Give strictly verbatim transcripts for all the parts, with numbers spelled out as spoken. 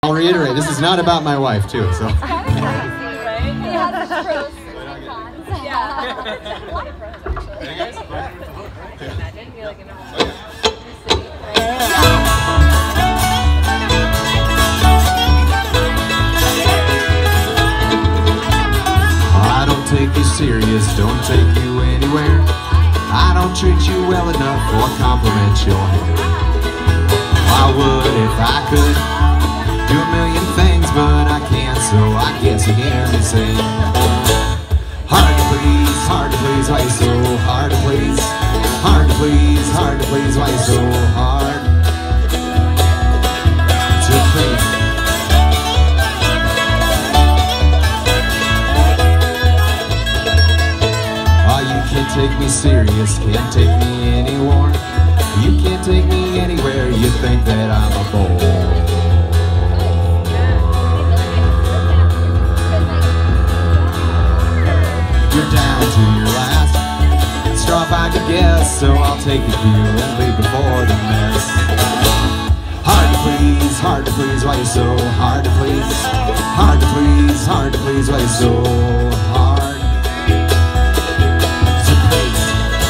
I'll reiterate, this is not about my wife, too, so. I don't take you serious, don't take you anywhere. I don't treat you well enough or compliment your hair. I would if I could do a million things, but I can't, so I guess you hear me say, hard to please, hard to please, why you so hard to please? Hard to please, hard to please, why you so hard to please? Oh, you can't take me serious, can't take me anywhere. You can't take me anywhere, you think that I'm a bore. You're down to your last straw if I could guess, so I'll take a few and leave before the mess. Hard to please, hard to please, why you so hard to please? Hard to please, hard to please, why you so hard to please?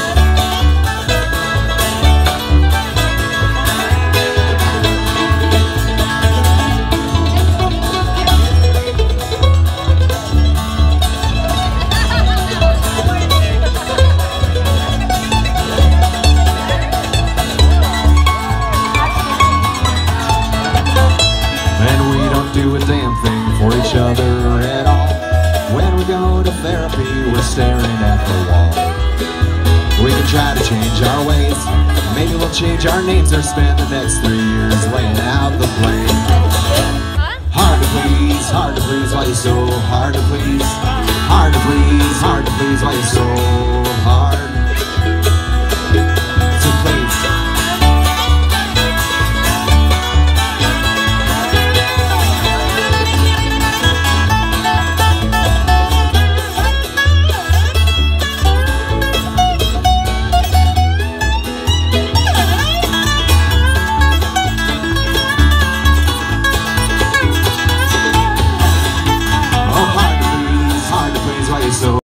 Do a damn thing for each other at all. When we go to therapy, we're staring at the wall. We can try to change our ways, maybe we'll change our names or spend the next three years laying out the blame. Hard to please, hard to please, why you so hard to please? Hard to please, hard to please, why you so